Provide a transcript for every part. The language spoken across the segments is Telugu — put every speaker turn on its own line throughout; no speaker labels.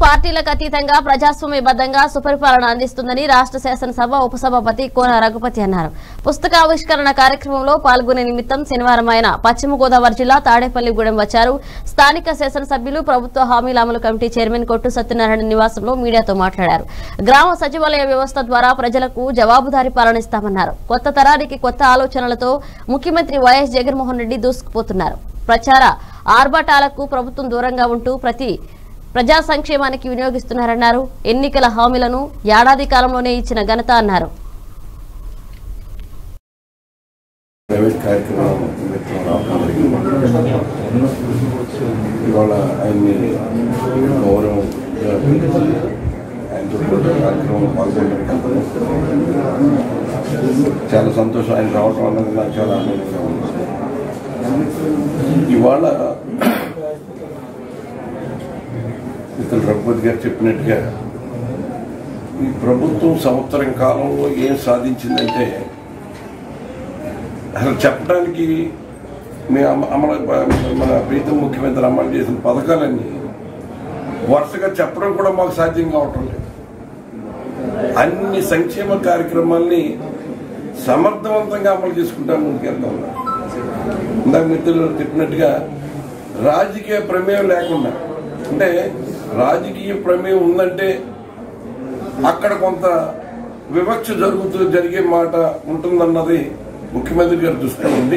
పార్టీలకు అతీతంగా ప్రజాస్వామ్యబద్ధంగా సుపరిపాలన అందిస్తుందని రాష్ట్ర శాసనసభ ఉపసభాపతి కోన రఘుపతి అన్నారు. పుస్తకావిష్కరణ కార్యక్రమంలో పాల్గొనే నిమిత్తం శనివారం ఆయన పశ్చిమ గోదావరి జిల్లా తాడేపల్లిగూడెం వచ్చారు. స్థానిక శాసనసభ్యులు ప్రభుత్వ హామీల అమలు కమిటీ చైర్మన్ కొట్టు సత్యనారాయణ నివాసంలో మీడియాతో మాట్లాడారు. గ్రామ సచివాలయ వ్యవస్థ ద్వారా ప్రజలకు జవాబుదారీ పాలన ఇస్తామన్నారు. కొత్త తరానికి కొత్త ఆలోచనలతో ముఖ్యమంత్రి వైఎస్ జగన్మోహన్ రెడ్డి దూసుకుపోతున్నారు. ప్రచార ఆర్భాటాలకు ప్రభుత్వం దూరంగా ఉంటూ ప్రజా సంక్షేమానికి వినియోగిస్తున్నారన్నారు. ఎన్నికల హామీలను ఏడాది కాలంలోనే ఇచ్చిన ఘనత అన్నారు.
చాలా సంతోషం. ఆయన రావటం అన్నది నాకు చాలా ఆనందంగా ఉంది. ఇవాళ మిత్రులు రఘుపతి గారు చెప్పినట్టుగా ఈ ప్రభుత్వం సంవత్సరం కాలంలో ఏం సాధించిందంటే అసలు చెప్పడానికి మన ప్రీతం ముఖ్యమంత్రి అమలు చేసిన పథకాలన్నీ వరుసగా చెప్పడం కూడా మాకు సాధ్యం కావటం లేదు. అన్ని సంక్షేమ కార్యక్రమాల్ని సమర్థవంతంగా అమలు చేసుకుంటాం ముందుకెళ్తా ఉన్నాం. ఇందాక మిత్రులు చెప్పినట్టుగా రాజకీయ ప్రమేయం లేకుండా, అంటే రాజకీయ ప్రమేయం ఉందంటే అక్కడ కొంత వివక్ష జరిగే మాట ఉంటుందన్నది ముఖ్యమంత్రి గారి దృష్టిలో ఉంది.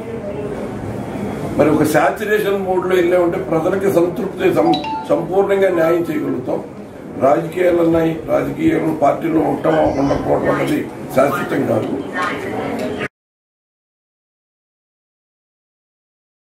మరి ఒక శాచురేషన్ మోడ్లో వెళ్ళామంటే ప్రజలకి సంతృప్తి సంపూర్ణంగా న్యాయం చేయగలుగుతాం. రాజకీయాలు ఉన్నాయి, రాజకీయాలు పార్టీలో ఉండకపోవడం అన్నది శాశ్వతం కాదు.